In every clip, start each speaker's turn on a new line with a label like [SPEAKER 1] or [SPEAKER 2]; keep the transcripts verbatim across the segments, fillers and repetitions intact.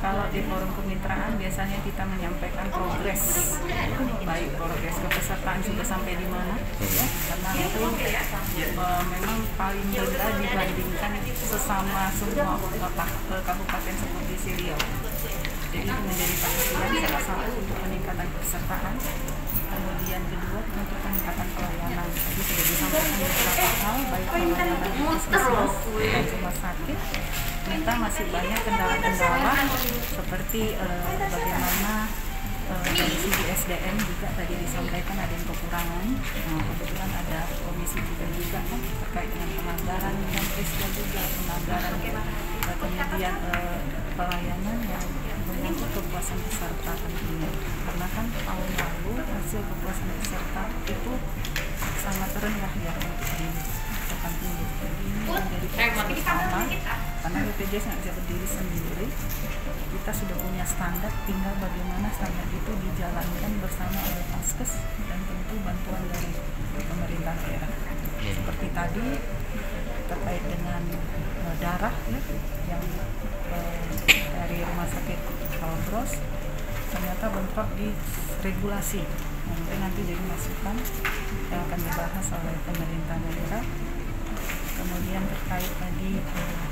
[SPEAKER 1] Kalau di forum kemitraan biasanya kita menyampaikan progres, baik progres kepesertaan sudah sampai di mana, ya, karena itu uh, memang paling rendah dibandingkan sesama semua kota kabupaten seperti Riau. Jadi itu menjadi perhatian salah satu untuk peningkatan kepesertaan. Kemudian kedua untuk peningkatan pelayanan. Jadi sudah disampaikan beberapa hal, baik pelayanan di puskesmas dan rumah sakit. Kita masih banyak kendala-kendala seperti uh, bagaimana uh, dari segi S D M juga tadi disampaikan ada yang kekurangan. Nah, kebetulan ada komisi juga juga kan terkait dengan penganggaran dan presiden juga penganggaran uh, kemudian uh, pelayanan yang menyangkut kepuasan peserta tentunya. Karena kan tahun lalu hasil kepuasan peserta itu sangat rendah ya untuk di Kota Tinggi. Jadi ini menjadi fokus bersama karena B P J S nggak bisa berdiri sendiri. Kita sudah punya standar, tinggal bagaimana standar itu dijalankan bersama oleh Paskes dan tentu bantuan dari pemerintah daerah. Seperti tadi terkait dengan uh, darah ya, yang uh, dari rumah sakit Kalbros ternyata bentrok di regulasi. Nanti nanti jadi masukan yang akan dibahas oleh pemerintah daerah. Kemudian terkait tadi uh,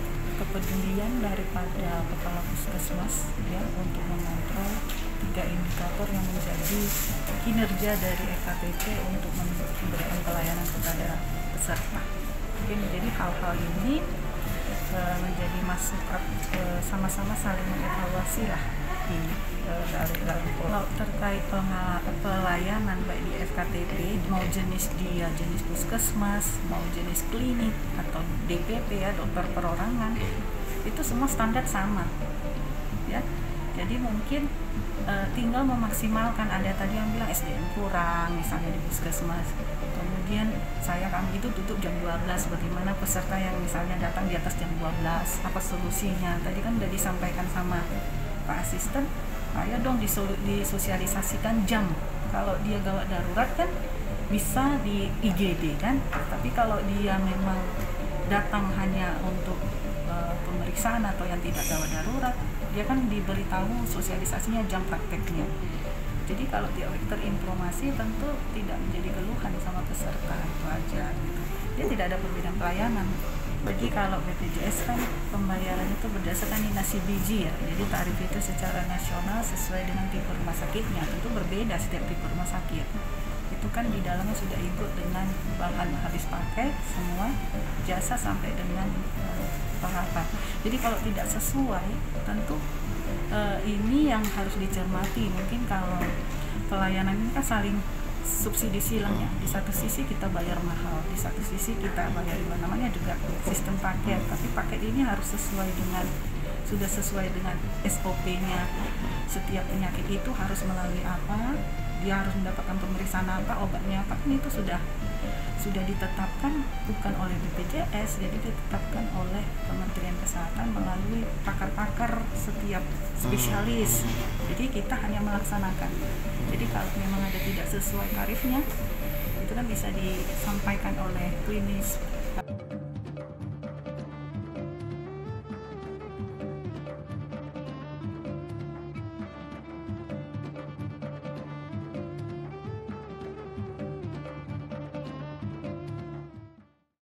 [SPEAKER 1] kepedulian daripada kepala puskesmas ya untuk mengontrol tiga indikator yang menjadi kinerja dari E K T P untuk memberikan pelayanan kepada peserta. Mungkin jadi hal-hal ini e, menjadi masukan e, sama-sama saling mengevaluasi lah di e, dari dalam kalau terkait pelayanan baik di F K T P mau jenis dia jenis puskesmas mau jenis klinik atau D P P ya dokter perorangan itu semua standar sama ya. Jadi mungkin e, tinggal memaksimalkan, ada tadi yang bilang S D M kurang misalnya di puskesmas, kemudian saya kami itu tutup jam dua belas, bagaimana peserta yang misalnya datang di atas jam dua belas, apa solusinya? Tadi kan udah disampaikan sama Pak Asisten, ayo dong disosialisasikan jam, kalau dia gawat darurat kan bisa di I G D kan, tapi kalau dia memang datang hanya untuk uh, pemeriksaan atau yang tidak gawat darurat, dia kan diberitahu sosialisasinya jam prakteknya. Jadi kalau dia terinformasi tentu tidak menjadi keluhan sama peserta, itu aja gitu. Dia tidak ada perbedaan pelayanan. Jadi kalau B P J S kan pembayaran itu berdasarkan dinasi biji ya. Jadi tarif itu secara nasional sesuai dengan tipe rumah sakitnya. Tentu berbeda setiap tipe rumah sakit. Itu kan di dalamnya sudah ikut dengan bahan habis pakai semua, jasa sampai dengan uh, pengapa. Jadi kalau tidak sesuai tentu uh, ini yang harus dicermati. Mungkin kalau pelayanan ini kan saling subsidi silang ya. Di satu sisi kita bayar mahal, di satu sisi kita bayar namanya juga sistem paket. Tapi paket ini harus sesuai dengan sudah sesuai dengan S O P-nya. Setiap penyakit itu harus melalui apa? Dia harus mendapatkan pemeriksaan apa, obatnya apa, kan itu sudah sudah ditetapkan bukan oleh B P J S, jadi ditetapkan oleh Kementerian Kesehatan melalui pakar-pakar setiap spesialis. Jadi kita hanya melaksanakan. Jadi kalau memang ada tidak sesuai tarifnya, itu kan bisa disampaikan oleh klinis